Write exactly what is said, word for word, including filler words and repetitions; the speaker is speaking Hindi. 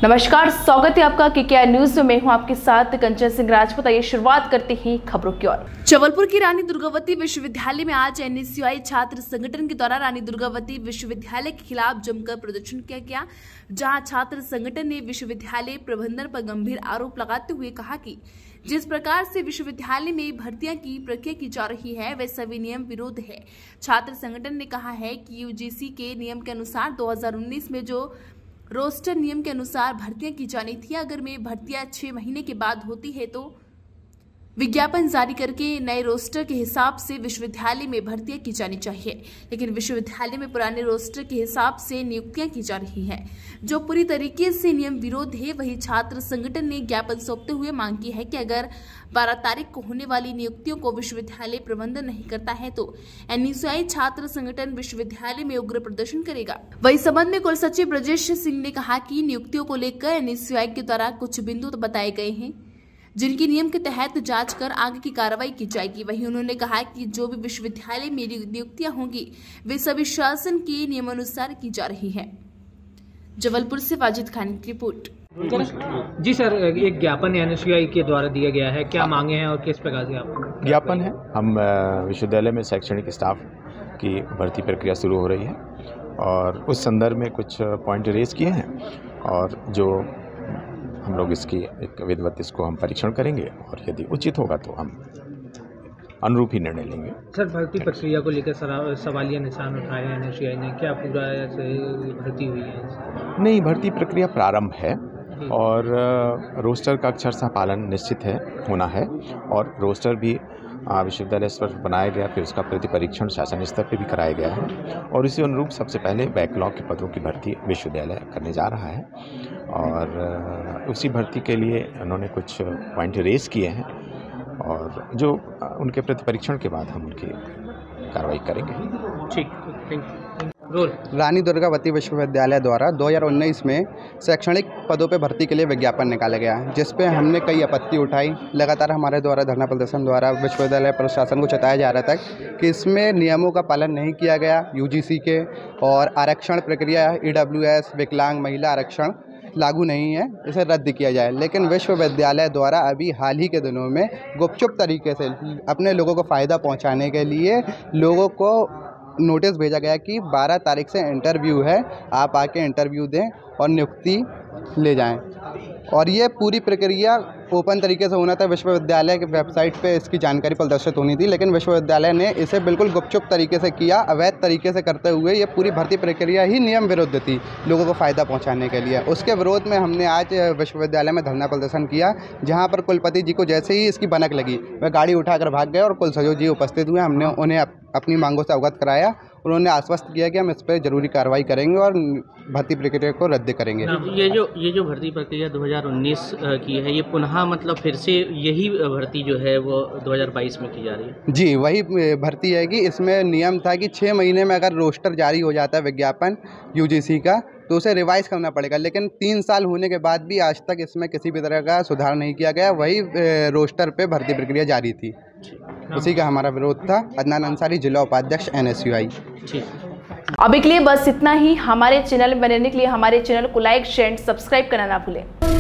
नमस्कार, स्वागत है आपका केकेआर न्यूज में। मैं हूं आपके साथ कंचन सिंह राजपूत। आइए शुरुआत करते हैं खबरों की ओर। जबलपुर की रानी दुर्गावती विश्वविद्यालय में आज एनएसयूआई छात्र संगठन के द्वारा रानी दुर्गावती विश्वविद्यालय के खिलाफ जमकर प्रदर्शन किया गया, जहां छात्र संगठन ने विश्वविद्यालय प्रबंधन पर गंभीर आरोप लगाते हुए कहा कि जिस प्रकार से विश्वविद्यालय में भर्तियां की प्रक्रिया की जा रही है वह सभी नियम विरोध है। छात्र संगठन ने कहा है कि यूजीसी के नियम के अनुसार दो हज़ार उन्नीस में जो रोस्टर नियम के अनुसार भर्तियां की जानी थी, अगर में भर्तियां छह महीने के बाद होती है तो विज्ञापन जारी करके नए रोस्टर के हिसाब से विश्वविद्यालय में भर्तियां की जानी चाहिए, लेकिन विश्वविद्यालय में पुराने रोस्टर के हिसाब से नियुक्तियां की जा रही हैं, जो पूरी तरीके से नियम विरोध है। वही छात्र संगठन ने ज्ञापन सौंपते हुए मांग की है कि अगर बारह तारीख को होने वाली नियुक्तियों को विश्वविद्यालय प्रबंधन नहीं करता है तो एनएसयूआई छात्र संगठन विश्वविद्यालय में उग्र प्रदर्शन करेगा। वही संबंध में कुल सचिव ब्रजेश सिंह ने कहा कि नियुक्तियों को लेकर एनएसयूआई के द्वारा कुछ बिंदु तो बताए गए हैं जिनकी नियम के तहत जांच कर आगे की कार्रवाई की जाएगी। वहीं उन्होंने कहा कि जो भी विश्वविद्यालय में नियुक्तियां होंगी वे सभी शासन के नियमानुसार की जा रही है। जबलपुर से वाजिद खान की रिपोर्ट। जी सर, एक ज्ञापन एनएसयूआई के द्वारा दिया गया है, क्या मांगे हैं और किस प्रकार से आप? ज्ञापन है, हम विश्वविद्यालय में शैक्षणिक स्टाफ की भर्ती प्रक्रिया शुरू हो रही है और उस संदर्भ में कुछ पॉइंट रेज किए हैं और जो हम लोग इसकी एक विधिवत इसको हम परीक्षण करेंगे और यदि उचित होगा तो हम अनुरूप ही निर्णय लेंगे। सर, भर्ती प्रक्रिया को लेकर सवालिया निशान उठाए हैं एनएसयूआई ने, क्या पूरा ऐसे भर्ती हुई है? नहीं, भर्ती प्रक्रिया प्रारंभ है और रोस्टर का अक्षरशः पालन निश्चित है होना है और रोस्टर भी विश्वविद्यालय स्तर पर बनाया गया, फिर उसका प्रति परीक्षण शासन स्तर पर भी कराया गया है और इसी अनुरूप सबसे पहले बैकलॉग के पदों की भर्ती विश्वविद्यालय करने जा रहा है और उसी भर्ती के लिए उन्होंने कुछ पॉइंट रेज किए हैं और जो उनके प्रति परीक्षण के बाद हम उनकी कार्रवाई करेंगे। ठीक, थैंक यू। रानी दुर्गावती विश्वविद्यालय द्वारा दो हज़ार उन्नीस में शैक्षणिक पदों पर भर्ती के लिए विज्ञापन निकाला गया, जिस पे हमने कई आपत्ति उठाई। लगातार हमारे द्वारा धरना प्रदर्शन द्वारा विश्वविद्यालय प्रशासन को बताया जा रहा था कि इसमें नियमों का पालन नहीं किया गया यूजीसी के, और आरक्षण प्रक्रिया ईडब्ल्यूएस विकलांग महिला आरक्षण लागू नहीं है, इसे रद्द किया जाए। लेकिन विश्वविद्यालय द्वारा अभी हाल ही के दिनों में गुपचुप तरीके से अपने लोगों को फ़ायदा पहुंचाने के लिए लोगों को नोटिस भेजा गया कि बारह तारीख से इंटरव्यू है, आप आके इंटरव्यू दें और नियुक्ति ले जाएं। और ये पूरी प्रक्रिया ओपन तरीके से होना था, विश्वविद्यालय के वेबसाइट पे इसकी जानकारी प्रदर्शित होनी थी, लेकिन विश्वविद्यालय ने इसे बिल्कुल गुपचुप तरीके से किया, अवैध तरीके से करते हुए ये पूरी भर्ती प्रक्रिया ही नियम विरुद्ध थी लोगों को फ़ायदा पहुंचाने के लिए। उसके विरोध में हमने आज विश्वविद्यालय में धरना प्रदर्शन किया, जहां पर कुलपति जी को जैसे ही इसकी भनक लगी वह गाड़ी उठाकर भाग गए और कुलसचिव जी उपस्थित हुए। हमने उन्हें अपनी मांगों से अवगत कराया, उन्होंने आश्वस्त किया कि हम इस पर जरूरी कार्रवाई करेंगे और भर्ती प्रक्रिया को रद्द करेंगे। ये जो ये जो भर्ती प्रक्रिया दो हज़ार उन्नीस की है, ये पुनः मतलब फिर से यही भर्ती जो है वो दो हज़ार बाईस में की जा रही है? जी, वही भर्ती है कि इसमें नियम था कि छः महीने में अगर रोस्टर जारी हो जाता है विज्ञापन यूजीसी का तो उसे रिवाइज करना पड़ेगा, लेकिन तीन साल होने के बाद भी आज तक इसमें किसी भी तरह का सुधार नहीं किया गया। वही रोस्टर पे भर्ती प्रक्रिया जारी थी, उसी का हमारा विरोध था। अदनान अंसारी, जिला उपाध्यक्ष एनएसयूआई। अभी के लिए बस इतना ही। हमारे चैनल में बनने के लिए हमारे चैनल को लाइक शेयर सब्सक्राइब करना ना भूलें।